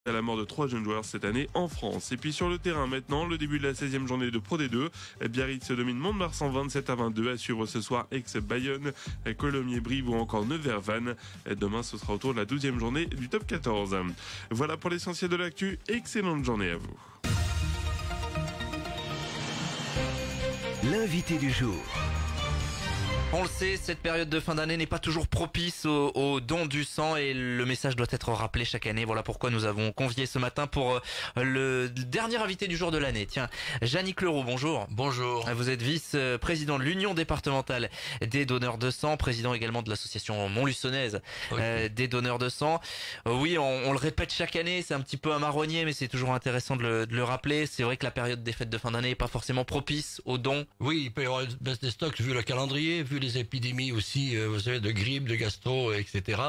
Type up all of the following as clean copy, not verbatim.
À la mort de 3 jeunes joueurs cette année en France. Et puis sur le terrain maintenant, le début de la 16e journée de Pro D2. Biarritz domine Mont-de-Marsan 27-22 à suivre ce soir ex-Bayonne, Colomiers-Brive ou encore Nevers-Vannes. Demain ce sera autour de la 12e journée du top 14. Voilà pour l'essentiel de l'actu. Excellente journée à vous. L'invité du jour. On le sait, cette période de fin d'année n'est pas toujours propice au don du sang et le message doit être rappelé chaque année. Voilà pourquoi nous avons convié ce matin pour le dernier invité du jour de l'année. Tiens, Yannick Leroux, bonjour. Bonjour. Vous êtes vice-président de l'Union départementale des donneurs de sang, président également de l'association montluçonnaise des donneurs de sang. Oui, on le répète chaque année, c'est un petit peu un marronnier, mais c'est toujours intéressant de le rappeler. C'est vrai que la période des fêtes de fin d'année n'est pas forcément propice aux dons. Oui, il peut y avoir une baisse des stocks vu le calendrier, vu les épidémies aussi, vous savez, de grippe, de gastro, etc.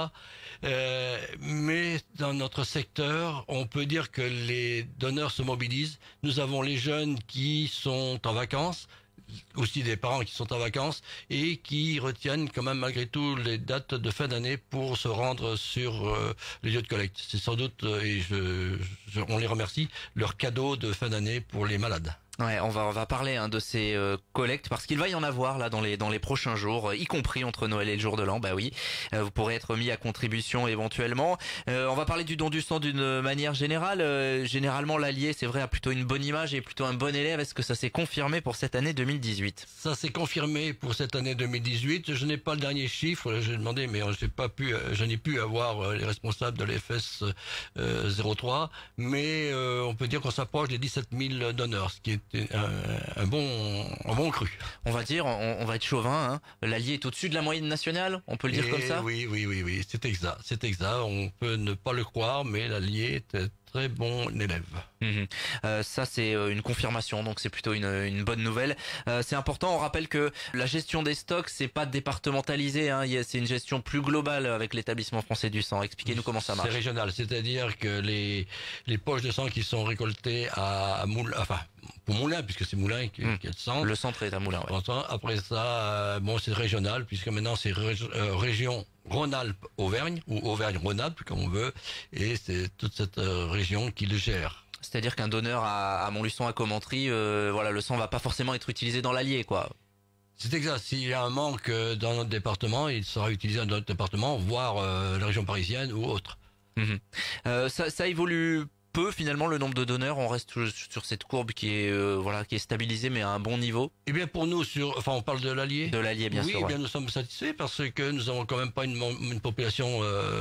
Mais dans notre secteur, on peut dire que les donneurs se mobilisent. Nous avons les jeunes qui sont en vacances, aussi des parents qui sont en vacances et qui retiennent quand même malgré tout les dates de fin d'année pour se rendre sur les lieux de collecte. C'est sans doute, et on les remercie, leur cadeau de fin d'année pour les malades. Ouais, on va parler de ces collectes parce qu'il va y en avoir là dans les prochains jours, y compris entre Noël et le jour de l'an. Bah oui, vous pourrez être mis à contribution éventuellement. On va parler du don du sang d'une manière générale. Généralement, l'Allier, c'est vrai, a plutôt une bonne image et plutôt un bon élève. Est-ce que ça s'est confirmé pour cette année 2018? Ça s'est confirmé pour cette année 2018. Je n'ai pas le dernier chiffre. J'ai demandé, mais je n'ai pu avoir les responsables de l'EFS 03. Mais on peut dire qu'on s'approche des 17 000 donneurs, ce qui est un bon cru. On va dire, on va être chauvin, l'Allier est au-dessus de la moyenne nationale, on peut le dire comme ça? Oui, c'est exact. On peut ne pas le croire, mais l'Allier est un très bon élève. Ça c'est une confirmation, donc c'est plutôt une bonne nouvelle. C'est important, on rappelle que la gestion des stocks c'est pas départementalisé, c'est une gestion plus globale avec l'établissement français du sang. Expliquez-nous comment ça marche. C'est régional, c'est-à-dire que les poches de sang qui sont récoltées à Moulin, enfin pour Moulin puisque c'est Moulin qui est le centre. Le centre est à Moulin. Ouais. Après ça, c'est régional puisque maintenant c'est région Rhône-Alpes-Auvergne ou Auvergne-Rhône-Alpes comme on veut, et c'est toute cette région qui le gère. C'est-à-dire qu'un donneur à Montluçon, à Commentry, le sang va pas forcément être utilisé dans l'Allier, quoi. C'est exact. S'il y a un manque dans notre département, il sera utilisé dans notre département, voire la région parisienne ou autre. Ça évolue peu finalement le nombre de donneurs. On reste sur cette courbe qui est stabilisée mais à un bon niveau. Eh bien pour nous on parle de l'Allier. De l'Allier bien sûr. Oui, bien nous sommes satisfaits parce que nous avons quand même pas une population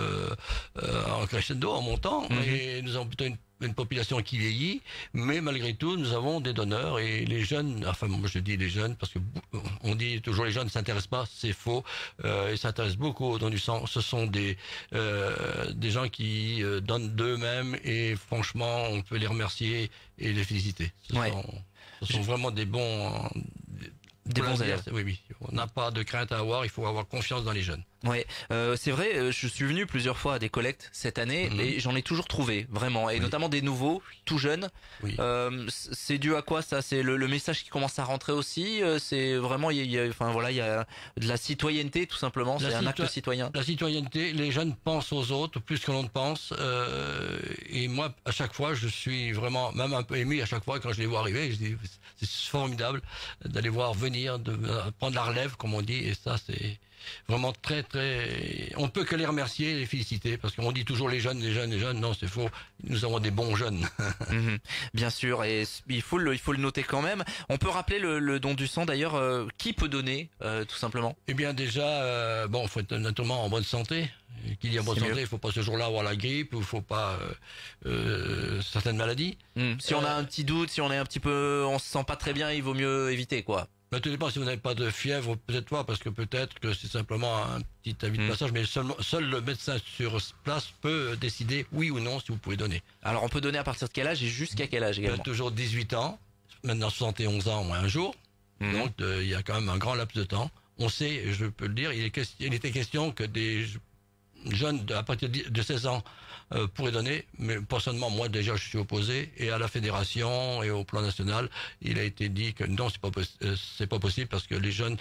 en crescendo, en montant, et nous avons plutôt une population qui vieillit, mais malgré tout, nous avons des donneurs et les jeunes, enfin moi je dis les jeunes parce que on dit toujours les jeunes ne s'intéressent pas, c'est faux, ils s'intéressent beaucoup au don du sang. Ce sont des gens qui donnent d'eux-mêmes et franchement on peut les remercier et les féliciter. Ce sont vraiment des bons... Des bons élèves. Oui, on n'a pas de crainte à avoir, il faut avoir confiance dans les jeunes. Oui, c'est vrai, je suis venu plusieurs fois à des collectes cette année et j'en ai toujours trouvé, vraiment, et notamment des nouveaux, tout jeunes. Oui. C'est dû à quoi ça? C'est le message qui commence à rentrer aussi. C'est vraiment, il y a de la citoyenneté tout simplement. C'est un acte citoyen. La citoyenneté, les jeunes pensent aux autres plus que l'on ne pense. Et moi, à chaque fois, je suis vraiment même un peu ému à chaque fois quand je les vois arriver. Je dis, c'est formidable d'aller voir venir, de prendre la relève, comme on dit, et ça c'est vraiment très très... On peut que les remercier et les féliciter, parce qu'on dit toujours les jeunes, non c'est faux, nous avons des bons jeunes. Bien sûr, et il faut le noter quand même. On peut rappeler le don du sang d'ailleurs, qui peut donner, tout simplement? Eh bien déjà, faut être naturellement en bonne santé. Qui dit en bonne santé, il faut pas ce jour-là avoir la grippe, ou il faut pas certaines maladies. Si on a un petit doute, si on est un petit peu, on se sent pas très bien, il vaut mieux éviter quoi. Mais tout dépend, si vous n'avez pas de fièvre, peut-être pas, parce que peut-être que c'est simplement un petit avis de passage, mais seul le médecin sur place peut décider oui ou non si vous pouvez donner. Alors on peut donner à partir de quel âge et jusqu'à quel âge également? Toujours 18 ans, maintenant 71 ans moins un jour, donc il y a quand même un grand laps de temps. On sait, je peux le dire, il était question que des jeunes à partir de 16 ans pourraient donner, mais personnellement moi déjà je suis opposé, et à la fédération et au plan national il a été dit que non, c'est pas possible parce que les jeunes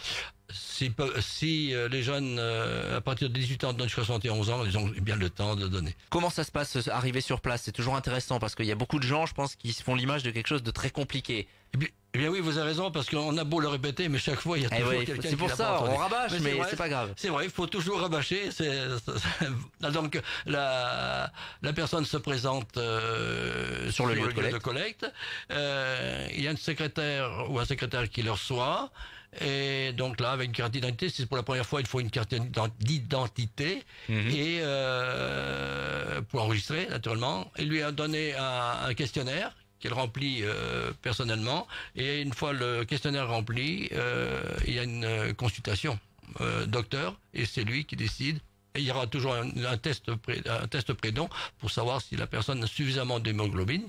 Si les jeunes à partir de 18 ans donnent jusqu'à 71 ans, ils ont bien le temps de donner. Comment ça se passe, arriver sur place? C'est toujours intéressant parce qu'il y a beaucoup de gens, je pense, qui se font l'image de quelque chose de très compliqué. Eh bien oui, vous avez raison, parce qu'on a beau le répéter, mais chaque fois, il y a toujours quelqu'un qui c'est pour l'a ça, pas entendu. on rabâche, mais c'est pas grave. C'est vrai, il faut toujours rabâcher. Donc la personne se présente sur le lieu de collecte. Il y a une secrétaire ou un secrétaire qui le reçoit. Et donc là, avec une carte d'identité, si c'est pour la première fois, il faut une carte d'identité et pour enregistrer, naturellement. Il lui a donné un questionnaire qu'elle remplit personnellement, et une fois le questionnaire rempli, il y a une consultation docteur, et c'est lui qui décide. Et il y aura toujours un test prédon pour savoir si la personne a suffisamment d'hémoglobine.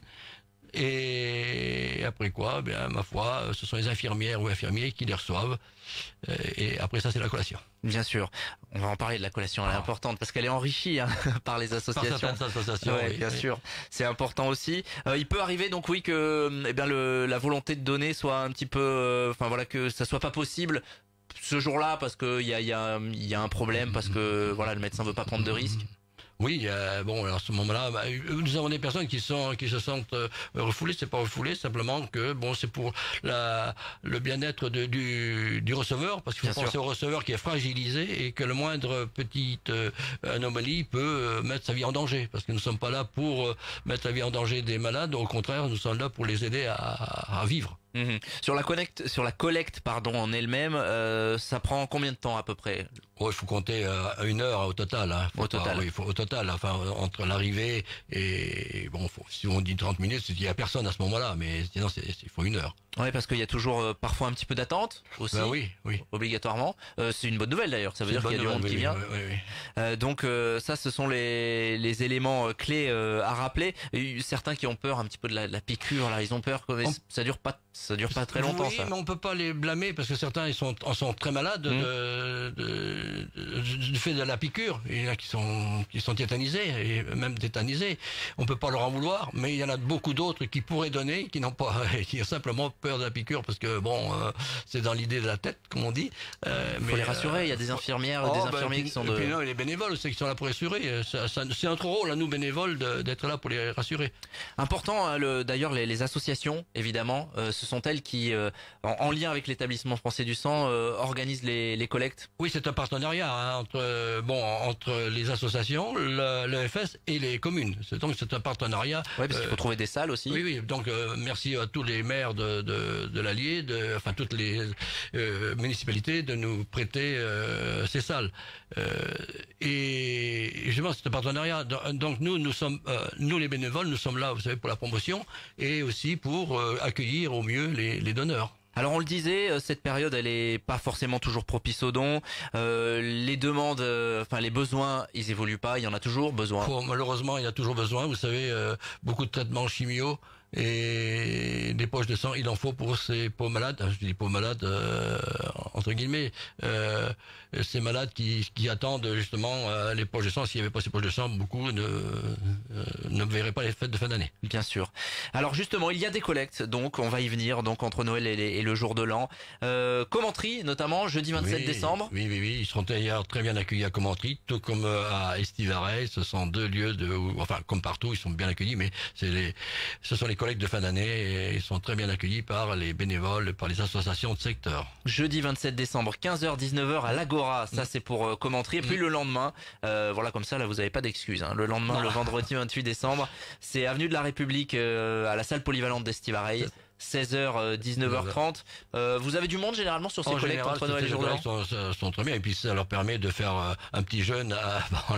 Et après quoi, bien, ma foi, ce sont les infirmières ou infirmiers qui les reçoivent. Et après ça, c'est la collation. Bien sûr. On va en parler de la collation, elle est importante parce qu'elle est enrichie par les associations. Par certaines associations, ouais, oui, bien sûr. C'est important aussi. Il peut arriver donc oui que eh bien la volonté de donner soit un petit peu, enfin voilà, que ça soit pas possible ce jour-là parce que il y a un problème parce que voilà le médecin veut pas prendre de risques. Oui, bon, alors à ce moment-là, nous avons des personnes qui se sentent refoulées. C'est pas refoulé, simplement que bon, c'est pour le bien-être du receveur, parce qu'il faut penser au receveur qui est fragilisé et que le moindre petite anomalie peut mettre sa vie en danger, parce que nous sommes pas là pour mettre la vie en danger des malades. Au contraire, nous sommes là pour les aider à vivre. Sur la collecte, pardon, en elle-même, ça prend combien de temps à peu près? Oh, il faut compter 1 heure au total. Hein. Au total. Enfin, entre l'arrivée et bon, si on dit 30 minutes, il y a personne à ce moment-là, mais sinon il faut 1 heure. Oui, parce qu'il y a toujours parfois un petit peu d'attente aussi. Ben oui. Obligatoirement. C'est une bonne nouvelle d'ailleurs. Ça veut dire qu'il y a du monde qui vient. Oui. Donc ça, ce sont les éléments clés à rappeler. Il y a certains qui ont peur un petit peu de la piqûre. Là, ils ont peur que ça dure pas très longtemps. Oui, ça. mais on peut pas les blâmer parce que certains en sont très malades du fait de la piqûre. Il y en a qui sont tétanisés et même tétanisés. On peut pas leur en vouloir, mais il y en a beaucoup d'autres qui pourraient donner, qui n'ont pas, qui ont simplement peur de la piqûre parce que bon, c'est dans l'idée de la tête, comme on dit. Faut les rassurer. Il y a des infirmières, des infirmiers qui sont de. Et puis non, les bénévoles, c'est qui sont là pour rassurer. C'est notre rôle à nous bénévoles d'être là pour les rassurer. Important, hein, d'ailleurs, les associations, évidemment, ce sont elles qui, en lien avec l'établissement français du sang, organisent les collectes. Oui, c'est un partenariat hein, entre les associations, le FS et les communes. Donc c'est un partenariat. Oui, parce qu'il faut trouver des salles aussi. Oui. Donc merci à tous les maires de l'Allier, enfin toutes les municipalités de nous prêter ces salles. Et justement, c'est un partenariat. Donc nous sommes, nous les bénévoles, nous sommes là, vous savez, pour la promotion et aussi pour accueillir au mieux les donneurs. Alors on le disait, cette période elle est pas forcément toujours propice aux dons. Les demandes, les besoins, ils évoluent pas. Il y en a toujours besoin. Malheureusement, il y a toujours besoin. Vous savez, beaucoup de traitements chimio et des poches de sang, il en faut pour ces pauvres malades. Je dis pauvres malades entre guillemets. Ces malades qui attendent justement les poches de sang. S'il n'y avait pas ces poches de sang, beaucoup ne verraient pas les fêtes de fin d'année. Bien sûr. Alors justement, il y a des collectes, donc on va y venir, donc entre Noël et le jour de l'an. Commentry, notamment, jeudi 27 décembre. Oui. Ils seront d'ailleurs très bien accueillis à Commentry, tout comme à Estivaray. Ce sont 2 lieux comme partout, ils sont bien accueillis, mais ce sont les collectes de fin d'année et ils sont très bien accueillis par les bénévoles, par les associations de secteur. Jeudi 27 décembre, 15h, 19h à l'Agora, ça c'est pour Commentry. Et puis le lendemain, voilà comme ça, là vous n'avez pas d'excuses. Hein. Le lendemain, le vendredi 28 décembre, c'est avenue de la République à la salle polyvalente d'Estivaray. 16h, 19h30. Vous avez du monde généralement sur ces collectes entre Noël et jour de l'an? Sont très bien et puis ça leur permet de faire un petit jeûne avant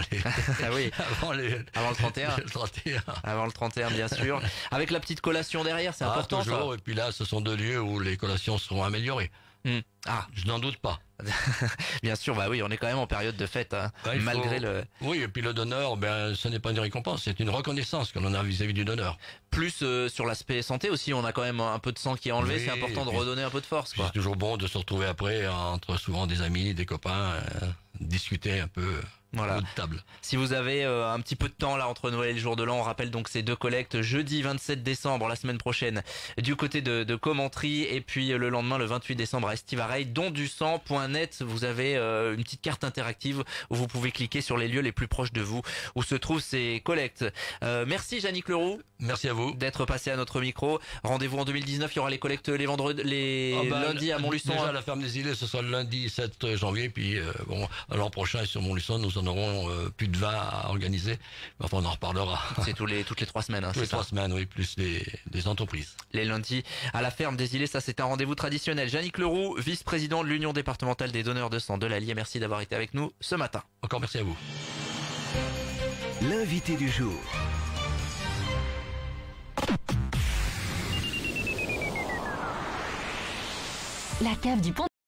le 31. Avant le 31 bien sûr. Avec la petite collation derrière, c'est important toujours, ça. Et puis là, ce sont 2 lieux où les collations seront améliorées. Je n'en doute pas. Bien sûr, bah oui, on est quand même en période de fête, hein, malgré le. Oui, et puis le donneur, ce n'est pas une récompense, c'est une reconnaissance que l'on a vis-à-vis du donneur. Plus sur l'aspect santé aussi, on a quand même un peu de sang qui est enlevé, c'est important de redonner un peu de force. C'est toujours bon de se retrouver après entre souvent des amis, des copains, discuter un peu. Voilà. de table. Si vous avez un petit peu de temps là entre Noël et le jour de l'an, on rappelle donc ces deux collectes jeudi 27 décembre, la semaine prochaine, du côté de Commentry, et puis le lendemain, le 28 décembre à Estivareil, dondusang.net. Vous avez une petite carte interactive où vous pouvez cliquer sur les lieux les plus proches de vous où se trouvent ces collectes. Merci Yannick Leroux. Merci à vous. D'être passé à notre micro. Rendez-vous en 2019, il y aura les collectes les lundis à Montluçon. Déjà, la ferme des îlets, ce sera le lundi 7 janvier. Puis l'an prochain, sur Montluçon, nous en aurons plus de 20 à organiser. Enfin, on en reparlera. C'est toutes les 3 semaines. Toutes les 3 semaines, oui, plus les entreprises. Les lundis à la ferme des îlets, ça c'est un rendez-vous traditionnel. Yannick Leroux, vice-président de l'Union départementale des donneurs de sang de l'Allier. Merci d'avoir été avec nous ce matin. Encore merci à vous. L'invité du jour. La cave du Pont